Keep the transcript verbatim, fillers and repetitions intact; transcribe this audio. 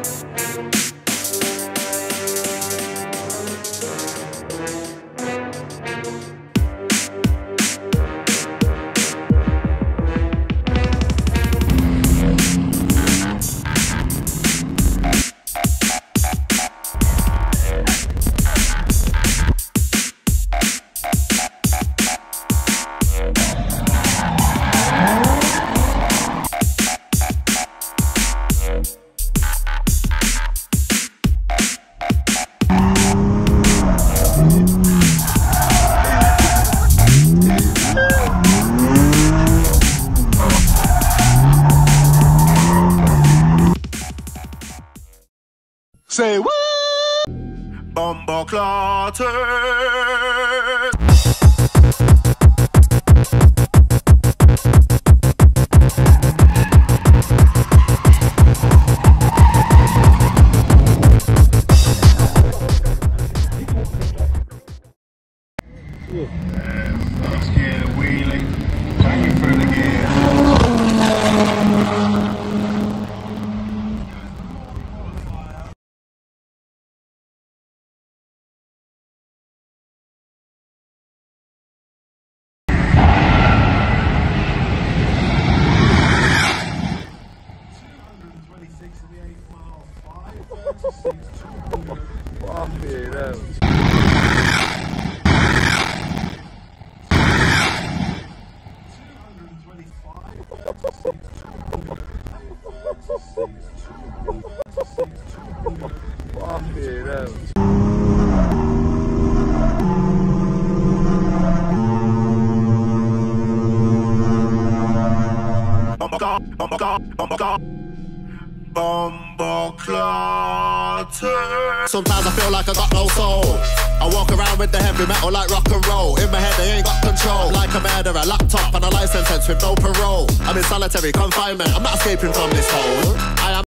Say what? Bumbo clotted. Let's get a wheelie. Thank you for the gear. Fucking hell. Fucking hell. Bumbo clotted. Sometimes I feel like I got no soul. I walk around with the heavy metal like rock and roll. In my head they ain't got control. I'm like a murderer, laptop and a life sentence with no parole. I'm in solitary confinement, I'm not escaping from this hole. I am